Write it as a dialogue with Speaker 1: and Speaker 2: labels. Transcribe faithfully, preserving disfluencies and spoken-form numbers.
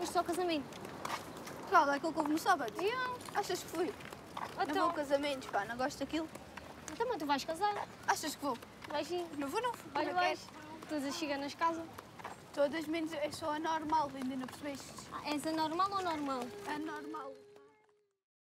Speaker 1: Isto é o casamento.
Speaker 2: Qual? É aquele que houve no sábado?
Speaker 1: Yeah.
Speaker 2: Achas que fui? Não
Speaker 1: Então,
Speaker 2: vou a casamentos, pá, não gosto daquilo.
Speaker 1: também tu vais casar.
Speaker 2: Achas que vou?
Speaker 1: Vais sim.
Speaker 2: Não vou, não.
Speaker 1: Olha,
Speaker 2: não
Speaker 1: vais.
Speaker 2: quero.
Speaker 1: Todas as ciganas casam.
Speaker 2: Todas menos, é só a normal, ainda não percebeste?
Speaker 1: Ah, és a normal ou normal?
Speaker 2: A normal.